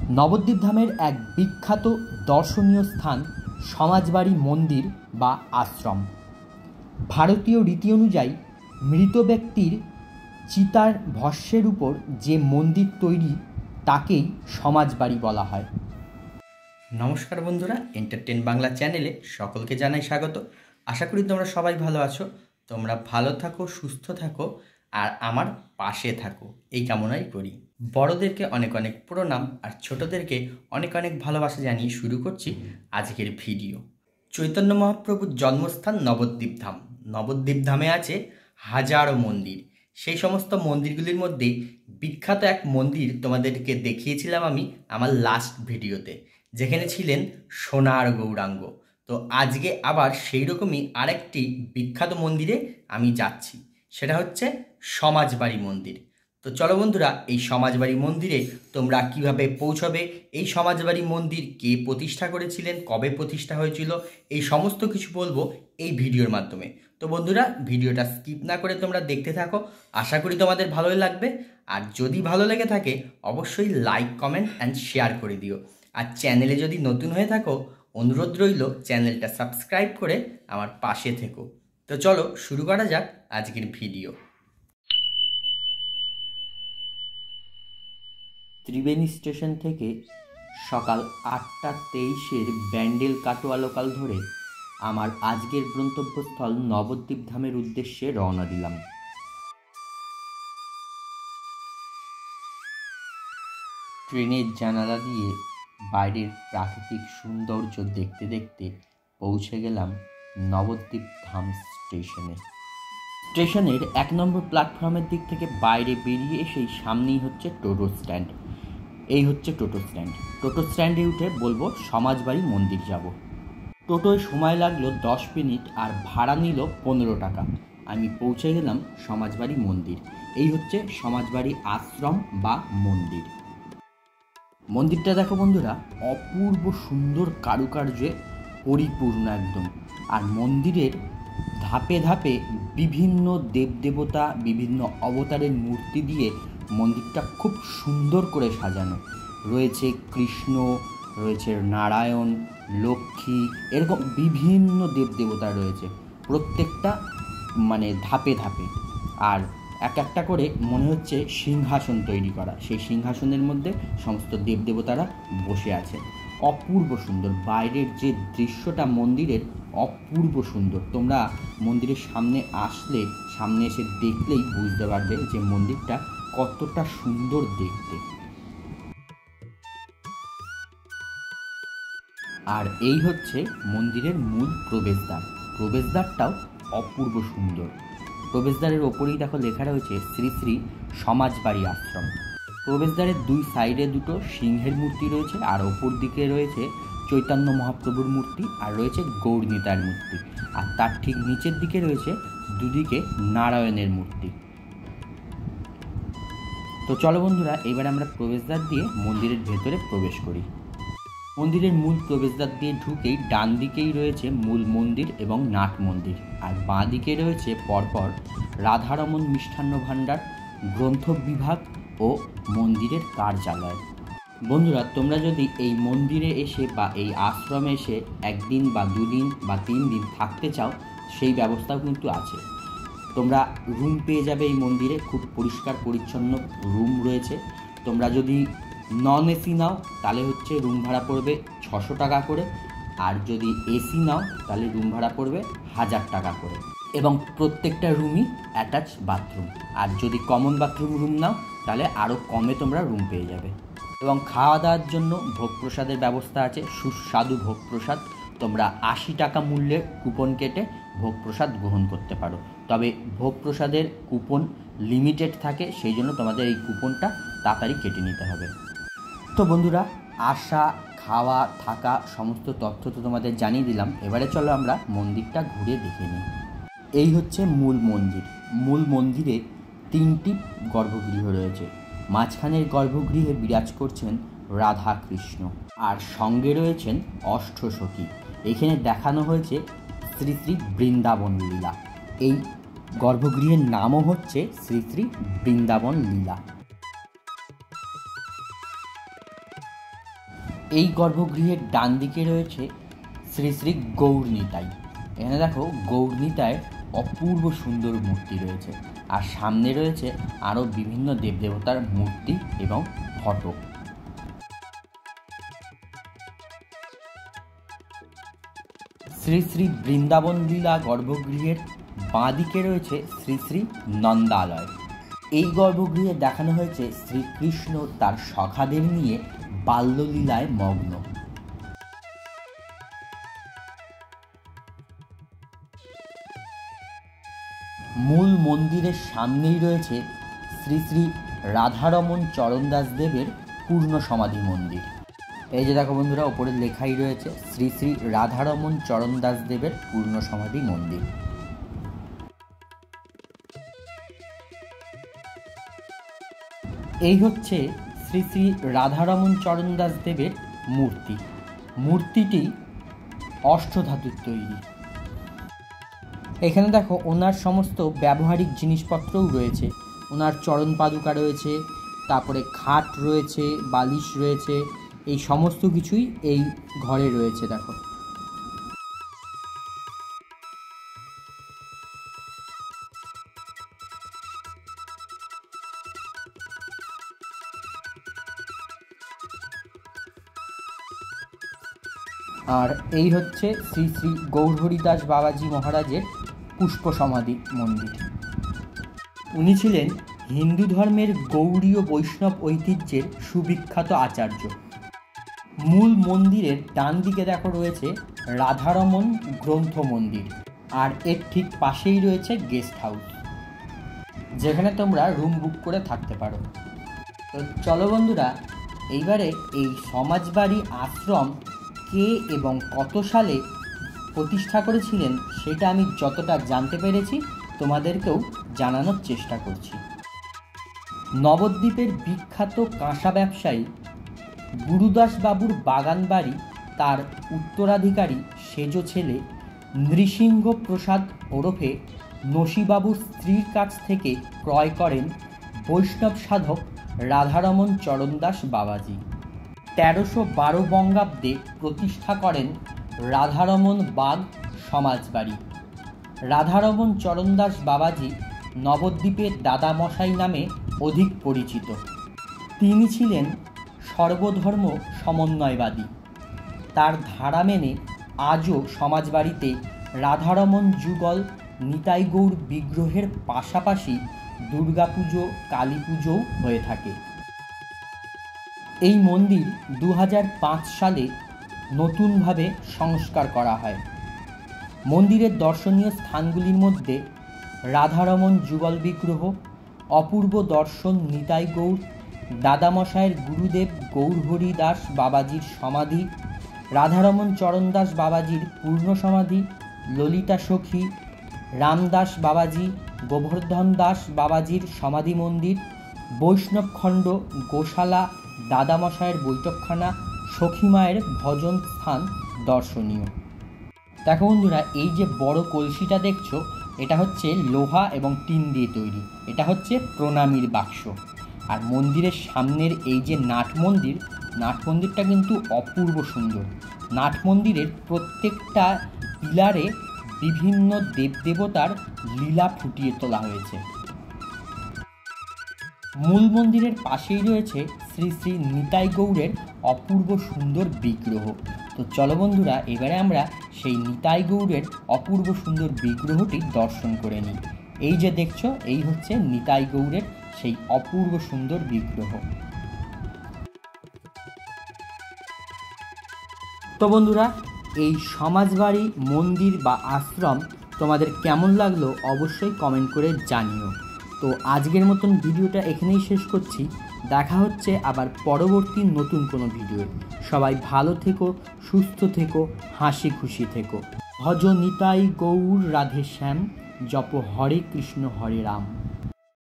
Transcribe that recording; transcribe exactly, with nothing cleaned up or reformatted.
নবদ্বীপ ধামের এক বিখ্যাত দর্শনীয় স্থান সমাজবাড়ি মন্দির বা আশ্রম। ভারতীয় রীতি অনুযায়ী মৃত ব্যক্তির চিতার ভস্মের উপর যে মন্দির তৈরি তাকেই সমাজবাড়ি বলা হয়। নমস্কার বন্ধুরা, এন্টারটেন বাংলা চ্যানেলে সকলকে জানাই স্বাগত। আশা করি তোমরা সবাই ভালো আছো। তোমরা ভালো থাকো, সুস্থ থাকো আর আমার পাশে থাকো, এই কামনাই করি। বড়দেরকে অনেক অনেক প্রণাম আর ছোটদেরকে অনেক অনেক ভালোবাসা জানিয়ে শুরু করছি আজকের ভিডিও। চৈতন্য মহাপ্রভুর জন্মস্থান নবদ্বীপ ধাম। নবদ্বীপ ধামে আছে হাজারো মন্দির। সেই সমস্ত মন্দিরগুলির মধ্যে বিখ্যাত এক মন্দির তোমাদেরকে দেখিয়েছিলাম আমি আমার লাস্ট ভিডিওতে, যেখানে ছিলেন সোনার গৌরাঙ্গ। তো আজকে আবার সেই রকমই আরেকটি বিখ্যাত মন্দিরে আমি যাচ্ছি, সেটা হচ্ছে সমাজবাড়ি মন্দির। তো চলো বন্ধুরা, এই সমাজবাড়ি মন্দিরে তোমরা কিভাবে পৌঁছবে, এই সমাজবাড়ি মন্দির কে প্রতিষ্ঠা করেছিলেন, কবে প্রতিষ্ঠা হয়েছিল, এই সমস্ত কিছু বলবো এই ভিডিওর মাধ্যমে। তো বন্ধুরা, ভিডিওটা স্কিপ না করে তোমরা দেখতে থাকো। আশা করি তোমাদের ভালোই লাগবে। আর যদি ভালো লেগে থাকে অবশ্যই লাইক, কমেন্ট অ্যান্ড শেয়ার করে দিও। আর চ্যানেলে যদি নতুন হয়ে থাকো, অনুরোধ রইল চ্যানেলটা সাবস্ক্রাইব করে আমার পাশে থেকো। তো চলো শুরু করা যাক আজকের ভিডিও। ত্রিবেণী স্টেশন থেকে সকাল আটটা তেইশের ব্যান্ডেল কাটোয়া লোকাল ধরে আমার আজকের গন্তব্যস্থল নবদ্বীপ ধামের উদ্দেশ্যে রওনা দিলাম। ট্রেনের জানালা দিয়ে বাইরের প্রাকৃতিক সৌন্দর্য দেখতে দেখতে পৌঁছে গেলাম নবদ্বীপ ধাম স্টেশনে। স্টেশনের এক নম্বর প্ল্যাটফর্মের দিক থেকে বাইরে বেরিয়ে এসেই সামনেই হচ্ছে টোটো স্ট্যান্ড। এই হচ্ছে টোটো স্ট্যান্ড। টোটো স্ট্যান্ডে উঠে বলবো সমাজবাড়ি মন্দির যাব। টোটোয় সময় লাগলো দশ মিনিট আর ভাড়া নিল পনেরো টাকা। আমি পৌঁছে গেলাম সমাজবাড়ি মন্দির। এই হচ্ছে সমাজবাড়ি আশ্রম বা মন্দির। মন্দিরটা দেখো বন্ধুরা, অপূর্ব সুন্দর কারুকার্যে পরিপূর্ণ একদম। আর মন্দিরের ধাপে ধাপে বিভিন্ন দেবদেবতা, বিভিন্ন অবতারের মূর্তি দিয়ে মন্দিরটা খুব সুন্দর করে সাজানো রয়েছে। কৃষ্ণ রয়েছে, নারায়ণ, লক্ষ্মী, এরকম বিভিন্ন দেবদেবতা রয়েছে প্রত্যেকটা মানে ধাপে ধাপে। আর এক একটা করে মনে হচ্ছে সিংহাসন তৈরি করা, সেই সিংহাসনের মধ্যে সমস্ত দেবদেবতারা বসে আছে। অপূর্ব সুন্দর বাইরের যে দৃশ্যটা মন্দিরের, অপূর্ব সুন্দর। তোমরা মন্দিরের সামনে আসলে, সামনে এসে দেখলেই বুঝতে পারবে যে মন্দিরটা কতটা সুন্দর দেখতে। আর এই হচ্ছে মন্দিরের মূল প্রবেশদ্বার। প্রবেশদ্বারটাও অপূর্ব সুন্দর। প্রবেশদ্বারের ওপরেই দেখো লেখা রয়েছে শ্রী শ্রী সমাজবাড়ি আশ্রম। প্রবেশদ্বারের দুই সাইডে দুটো সিংহের মূর্তি রয়েছে, আর ওপর দিকে রয়েছে চৈতন্য মহাপ্রভুর মূর্তি, আর রয়েছে গৌরনীতার মূর্তি, আর তার ঠিক নিচের দিকে রয়েছে দুদিকে নারায়ণের মূর্তি। তো চলো বন্ধুরা, এবার আমরা প্রবেশদ্বার দিয়ে মন্দিরের ভেতরে প্রবেশ করি। মন্দিরের মূল প্রবেশদ্বার দিয়ে ঢুকেই ডান দিকেই রয়েছে মূল মন্দির এবং নাট মন্দির, আর বাঁ দিকে রয়েছে পরপর রাধারমণ মিষ্টান্ন ভাণ্ডার, গ্রন্থ বিভাগ ও মন্দিরের কার্যালয়। বন্ধুরা, তোমরা যদি এই মন্দিরে এসে বা এই আশ্রমে এসে একদিন বা দুদিন বা তিন দিন থাকতে চাও, সেই ব্যবস্থাও কিন্তু আছে। তোমরা রুম পেয়ে যাবে এই মন্দিরে, খুব পরিষ্কার পরিচ্ছন্ন রুম রয়েছে। তোমরা যদি নন এসি নাও তাহলে হচ্ছে রুম ভাড়া পড়বে ছশো টাকা করে, আর যদি এসি নাও তাহলে রুম ভাড়া পড়বে হাজার টাকা করে, এবং প্রত্যেকটা রুমই অ্যাটাচ বাথরুম। আর যদি কমন বাথরুম রুম নাও তাহলে আরও কমে তোমরা রুম পেয়ে যাবে। এবং খাওয়া দাওয়ার জন্য ভোগ প্রসাদের ব্যবস্থা আছে, সুস্বাদু ভোগ প্রসাদ। তোমরা আশি টাকা মূল্যের কুপন কেটে ভোগ প্রসাদ গ্রহণ করতে পারো। তবে ভোগ প্রসাদের কুপন লিমিটেড থাকে, সেই জন্য তোমাদের এই কুপনটা তাড়াতাড়ি কেটে নিতে হবে। তো বন্ধুরা, আসা, খাওয়া, থাকা সমস্ত তথ্য তো তোমাদের জানিয়ে দিলাম। এবারে চলো আমরা মন্দিরটা ঘুরে দেখে নিই। এই হচ্ছে মূল মন্দির। মূল মন্দিরে তিনটি গর্ভগৃহ রয়েছে। মাঝখানের গর্ভগৃহে বিরাজ করছেন রাধা কৃষ্ণ, আর সঙ্গে রয়েছেন অষ্টসখী। এখানে দেখানো হয়েছে শ্রী শ্রী বৃন্দাবন লীলা। এই গর্ভগৃহের নামও হচ্ছে শ্রী শ্রী বৃন্দাবন লীলা। এই গর্ভগৃহের ডান দিকে রয়েছে শ্রী শ্রী গৌর নিতাই। এখানে দেখো গৌর নিতাইয়ের অপূর্ব সুন্দর মূর্তি রয়েছে, আর সামনে রয়েছে আরও বিভিন্ন দেবদেবতার মূর্তি এবং ফটো। শ্রী শ্রী বৃন্দাবন লীলা গর্ভগৃহের বাঁ দিকে রয়েছে শ্রী শ্রী নন্দালয়। এই গর্ভগৃহে দেখানো হয়েছে শ্রীকৃষ্ণ তার সখাদের নিয়ে বাল্যলীলায় মগ্ন। মূল মন্দিরের সামনেই রয়েছে শ্রী শ্রী রাধারমণ চরণদাস দেবের পূর্ণ সমাধি মন্দির। এই যে দেখো বন্ধুরা, ওপরে লেখাই রয়েছে শ্রী শ্রী রাধারমণ চরণদাস দেবের পূর্ণ সমাধি মন্দির। এই হচ্ছে শ্রী শ্রী রাধারমণ চরণদাস দেবের মূর্তি। মূর্তিটি অষ্টধাতুর তৈরি। এখানে দেখো ওনার সমস্ত ব্যবহারিক জিনিসপত্রও রয়েছে। ওনার চরণ পাদুকা রয়েছে, তারপরে খাট রয়েছে, বালিশ রয়েছে, এই সমস্ত কিছুই এই ঘরে রয়েছে। দেখো আর এই হচ্ছে শ্রী শ্রী গৌরহরিদাস বাবাজি মহারাজের পুষ্প সমাধি মন্দির। উনি ছিলেন হিন্দু ধর্মের গৌড়ীয় বৈষ্ণব ঐতিহ্যের সুবিখ্যাত আচার্য। মূল মন্দিরের ডান দিকে দেখো রয়েছে রাধারমণ গ্রন্থ মন্দির, আর এর ঠিক পাশেই রয়েছে গেস্ট হাউস, যেখানে তোমরা রুম বুক করে থাকতে পারো। তো চলো বন্ধুরা, এইবারে এই সমাজবাড়ি আশ্রম কে এবং কত সালে প্রতিষ্ঠা করেছিলেন সেটা আমি যতটা জানতে পেরেছি তোমাদেরকেও জানানোর চেষ্টা করছি। নবদ্বীপের বিখ্যাত কাঁসা ব্যবসায়ী গুরুদাস বাবুর বাগান বাড়ি তার উত্তরাধিকারী সেজ ছেলে নৃসিংহ প্রসাদ ওরফে নসিবাবুর স্ত্রীর কাছ থেকে ক্রয় করেন বৈষ্ণব সাধক রাধারমণ চরণদাস বাবাজি। তেরোশো বারো বঙ্গাব্দে প্রতিষ্ঠা করেন রাধারমণ বাগ সমাজবাড়ি। রাধারমণ চরণদাস বাবাজি নবদ্বীপের দাদামশাই নামে অধিক পরিচিত। তিনি ছিলেন সর্বধর্ম সমন্বয়বাদী। তার ধারা মেনে আজও সমাজবাড়িতে রাধারমণ যুগল নিতাই গৌর বিগ্রহের পাশাপাশি দুর্গাপুজো, কালী পুজোও হয়ে থাকে। এই মন্দির দু হাজার পাঁচ সালে নতুনভাবে সংস্কার করা হয়। মন্দিরের দর্শনীয় স্থানগুলির মধ্যে রাধারমণ যুগল বিগ্রহ, অপূর্ব দর্শন নিতাই গৌর, দাদামশায়ের গুরুদেব গৌরহরি দাস বাবাজির সমাধি, রাধারমণ চরণদাস বাবাজির পূর্ণ সমাধি, ললিতা সখী, রামদাস বাবাজি, গোবর্ধন দাস বাবাজির সমাধি মন্দির, বৈষ্ণবখণ্ড, গোশালা, দাদামশায়ের বৈঠকখানা, সখী মায়ের ভজন স্থান দর্শনীয়। দেখো বন্ধুরা, এই যে বড় কলসিটা দেখছো, এটা হচ্ছে লোহা এবং টিন দিয়ে তৈরি। এটা হচ্ছে প্রণামীর বাক্স। আর মন্দিরের সামনের এই যে নাট মন্দির, নাট মন্দিরটা কিন্তু অপূর্ব সুন্দর। নাট মন্দিরের প্রত্যেকটা পিলারে বিভিন্ন দেবদেবতার লীলা ফুটিয়ে তোলা হয়েছে। মূল মন্দিরের পাশেই রয়েছে শ্রী শ্রী নিতাই গৌড়ের অপূর্ব সুন্দর বিগ্রহ। তো চলো বন্ধুরা, এবারে আমরা সেই নিতাই গৌড়ের অপূর্ব সুন্দর বিগ্রহটি দর্শন করে নিই। এই যে দেখছো, এই হচ্ছে নিতাই গৌড়ের সেই অপূর্ব সুন্দর বিগ্রহ। তো বন্ধুরা, এই সমাজবাড়ি মন্দির বা আশ্রম তোমাদের কেমন লাগলো অবশ্যই কমেন্ট করে জানিও। তো আজকের মতন ভিডিওটা এখানেই শেষ করছি। দেখা হচ্ছে আবার পরবর্তী নতুন কোনো ভিডিও। সবাই ভালো থেকো, সুস্থ থেকো, হাসি খুশি থেকো। ভজ নিতাই গৌর রাধে শ্যাম, জপ হরে কৃষ্ণ হরে রাম।